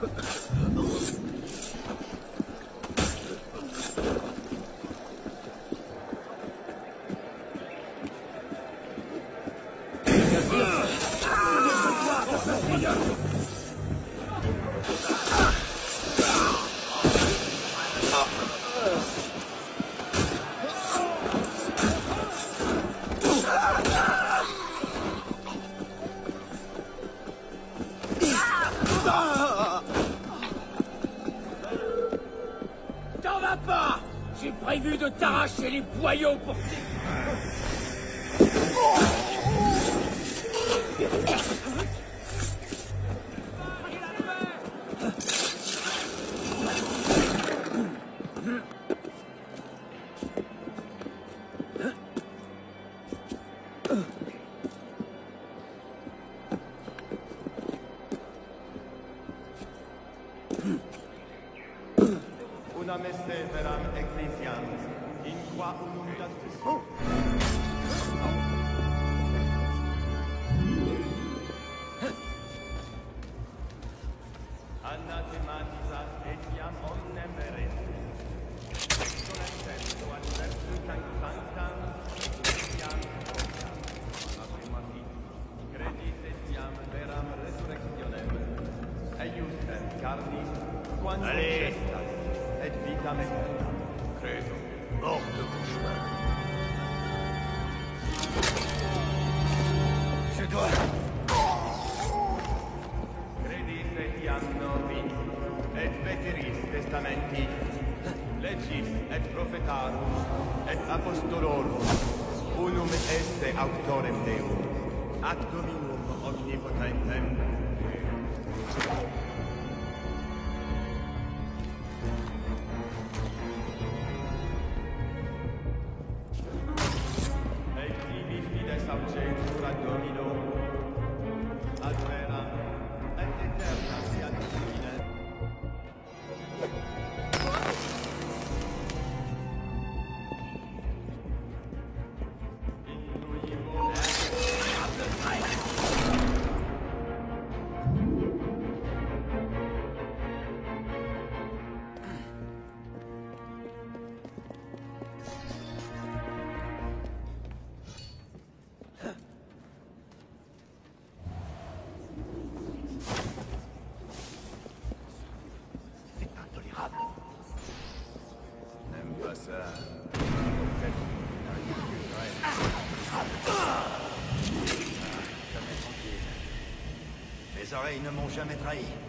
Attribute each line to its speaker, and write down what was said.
Speaker 1: T'en vas pas! J'ai prévu de t'arracher les boyaux pour...
Speaker 2: Una messe veram ecclesians, in qua unum datus. Anathematisas etiam omnem verent. Exonescento adversus sanctam, etiam affirmativ. Credit etiam veram resurrectionem. Eiustem carnis, quantum gestas. Et vitam aeterna.
Speaker 3: Credo. Hors de mon chemin. Je dois...
Speaker 2: Credis etiam nobis, et veteris testamenti, legis et prophetarum, et apostolorum, unum esse auctorem Deum, ad Dominum omnipotentem.
Speaker 3: Mes oreilles ne m'ont jamais trahi.